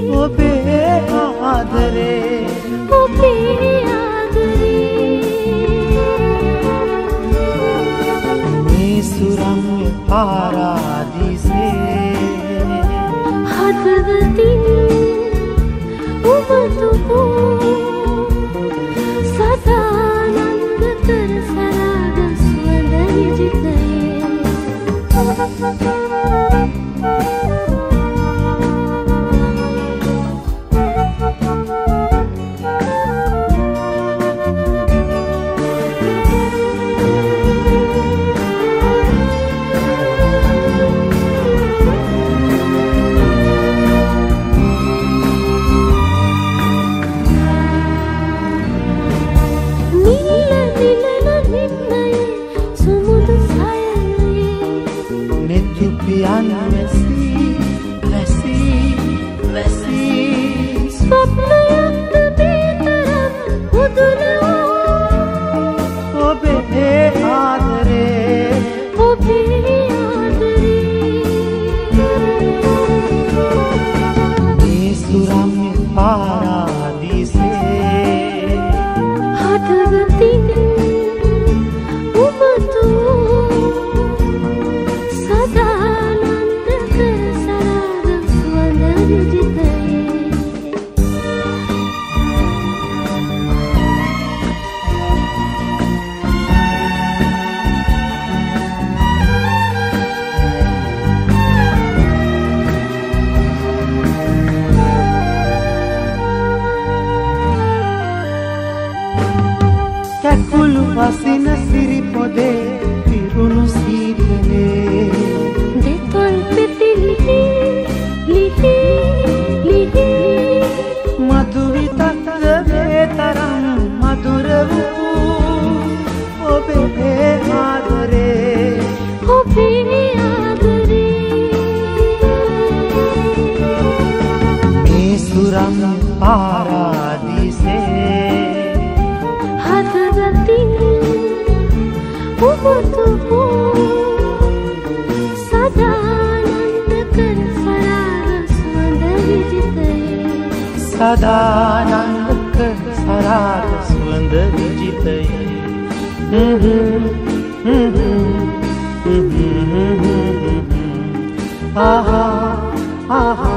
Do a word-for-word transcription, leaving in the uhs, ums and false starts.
ඔබේ ආදරේ ඔබේ ආදරේ මේ සුරම්‍ය පාරාදීසේ හදවතින් ඔබතුමෝ සදානන්ද කර සරාග සුවඳ විජිතයේ පියන් වැසී වැසී වැසී ස්වප්නයක්ද බේතරම් උදුර ඔබේ ආදරේ ඔබේ ආදරේ මේ සුරම්‍ය පාරාදීසේ හදවතින් ඔබතුමෝ කැකුළු වසින සිරි පොදේ පිරුණු සීතලේ දෙතොල් පෙති ලිහි ලිහි ලිහි මధు විතක්ද වේ තරම් මధుර වූ ඔබේ ආදරේ ඔබේ ආදරේ මේ සුරම්‍ය පාරාදීසේ හදවතින් ඔබතුමෝ සදානන්ද කර සරාග සුවඳ විජිතයේ සදානන්ද කර සරාග සුවඳ විජිතයේ ආහා ආහා